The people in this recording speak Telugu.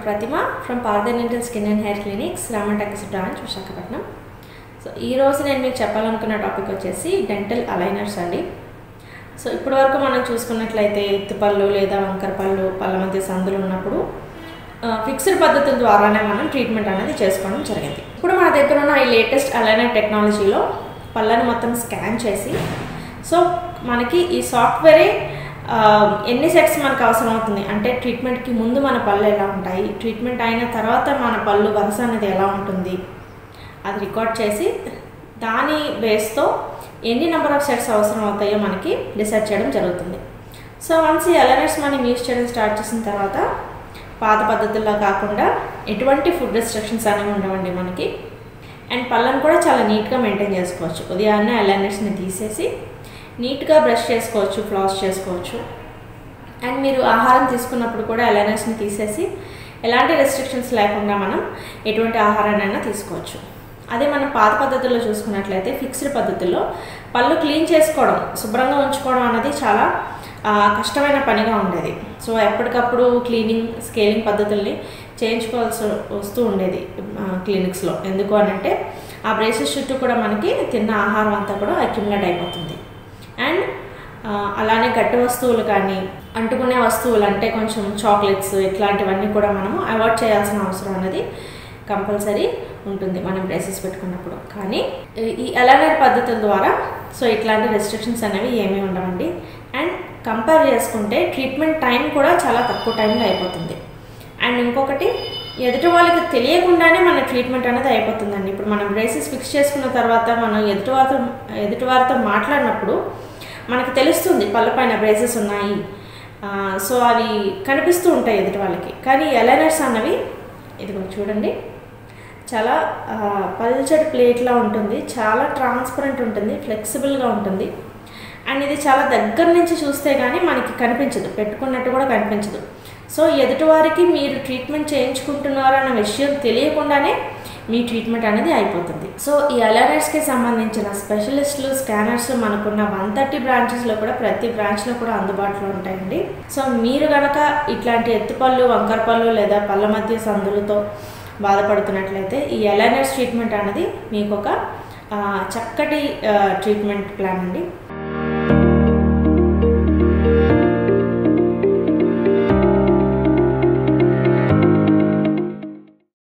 Pratima from Parthadental Skin and Hair Clinics, Ramantakis branch, Visakhapatnam. So, ee roju nenu meeku cheppalanukunna topic vachesi dental aligners andi. So, ippudu varaku manam chusukunnatlaithe ettu pallu leda vankar pallu palla madhya sandulu unnappudu fixed పద్ధతుల ద్వారానే మనం ట్రీట్మెంట్ అనేది చేసుకోవడం జరిగింది. ఇప్పుడు మన దగ్గర ఉన్న ఈ లేటెస్ట్ అలైనర్ టెక్నాలజీలో పళ్ళను మొత్తం స్కాన్ చేసి సో మనకి ఈ సాఫ్ట్వేరే ఎన్ని సెట్స్ మనకు అవసరం అవుతుంది అంటే ట్రీట్మెంట్కి ముందు మన పళ్ళు ఎలా ఉంటాయి, ట్రీట్మెంట్ అయిన తర్వాత మన పళ్ళు వరుస అనేది ఎలా ఉంటుంది అది రికార్డ్ చేసి దాని బేస్తో ఎన్ని నెంబర్ ఆఫ్ సెట్స్ అవసరం అవుతాయో మనకి డిసైడ్ చేయడం జరుగుతుంది. సో వన్స్ ఈ అలైనర్స్ మనం యూజ్ చేయడం స్టార్ట్ చేసిన తర్వాత పాత పద్ధతుల్లో కాకుండా ఎటువంటి ఫుడ్ రెస్ట్రిక్షన్స్ అనేవి ఉండవండి మనకి. అండ్ పళ్ళను కూడా చాలా నీట్గా మెయింటైన్ చేసుకోవచ్చు. ఉదయాన్నే అలైనర్స్ని తీసేసి నీట్గా బ్రష్ చేసుకోవచ్చు, ఫ్లాస్ చేసుకోవచ్చు. అండ్ మీరు ఆహారం తీసుకున్నప్పుడు కూడా అలైనర్స్ని తీసేసి ఎలాంటి రెస్ట్రిక్షన్స్ లేకుండా మనం ఎటువంటి ఆహారాన్నైనా తీసుకోవచ్చు. అదే మనం పాత పద్ధతుల్లో చూసుకున్నట్లయితే ఫిక్స్డ్ పద్ధతుల్లో పళ్ళు క్లీన్ చేసుకోవడం, శుభ్రంగా ఉంచుకోవడం అనేది చాలా కష్టమైన పనిగా ఉండేది. సో ఎప్పటికప్పుడు క్లీనింగ్ స్కేలింగ్ పద్ధతుల్ని చేయించుకోవాల్సి వస్తూ ఉండేది క్లినిక్స్లో. ఎందుకు అనంటే ఆ బ్రేసెస్ చుట్టూ కూడా మనకి తిన్న ఆహారం అంతా కూడా అక్యుములేట్ అయిపోతుంది. అండ్ అలానే గట్టి వస్తువులు కానీ అంటుకునే వస్తువులు అంటే కొంచెం చాక్లెట్స్ ఇట్లాంటివన్నీ కూడా మనము అవాయిడ్ చేయాల్సిన అవసరం అనేది కంపల్సరీ ఉంటుంది మనం బ్రేసెస్ పెట్టుకున్నప్పుడు. కానీ ఈ అలైనర్ పద్ధతుల ద్వారా సో ఇట్లాంటి రెస్ట్రిక్షన్స్ అనేవి ఏమీ ఉండవండి. అండ్ కంపేర్ చేసుకుంటే ట్రీట్మెంట్ టైం కూడా చాలా తక్కువ టైంలో అయిపోతుంది. అండ్ ఇంకొకటి ఎదుటి వాళ్ళకి తెలియకుండానే మన ట్రీట్మెంట్ అనేది అయిపోతుందండి. ఇప్పుడు మనం బ్రేసెస్ ఫిక్స్ చేసుకున్న తర్వాత మనం ఎదుటివారితో మాట్లాడినప్పుడు మనకు తెలుస్తుంది పళ్ళపైన బ్రేసెస్ ఉన్నాయి, సో అవి కనిపిస్తూ ఉంటాయి ఎదుటి వాళ్ళకి. కానీ అలైనర్స్ అన్నవి ఇదిగో చూడండి చాలా పల్చటి ప్లేట్లా ఉంటుంది, చాలా ట్రాన్స్పరెంట్ ఉంటుంది, ఫ్లెక్సిబుల్గా ఉంటుంది. అండ్ ఇది చాలా దగ్గర నుంచి చూస్తే కానీ మనకి కనిపించదు, పెట్టుకున్నట్టు కూడా కనిపించదు. సో ఎదుటివారికి మీరు ట్రీట్మెంట్ చేయించుకుంటున్నారు అన్న విషయం తెలియకుండానే మీ ట్రీట్మెంట్ అనేది అయిపోతుంది. సో ఈ అలైనర్స్కి సంబంధించిన స్పెషలిస్టులు స్కానర్స్ మనకున్న 130 బ్రాంచెస్లో కూడా ప్రతి బ్రాంచ్లో కూడా అందుబాటులో ఉంటాయండి. సో మీరు కనుక ఇట్లాంటి ఎత్తుపళ్ళు వంకరపళ్ళు లేదా పళ్ళ మధ్య సందులతో బాధపడుతున్నట్లయితే ఈ అలైనర్స్ ట్రీట్మెంట్ అనేది మీకు ఒక చక్కటి ట్రీట్మెంట్ ప్లాన్ అండి.